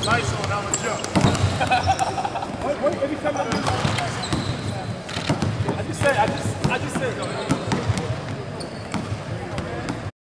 Lights on, I'm a jump. Every time I just said.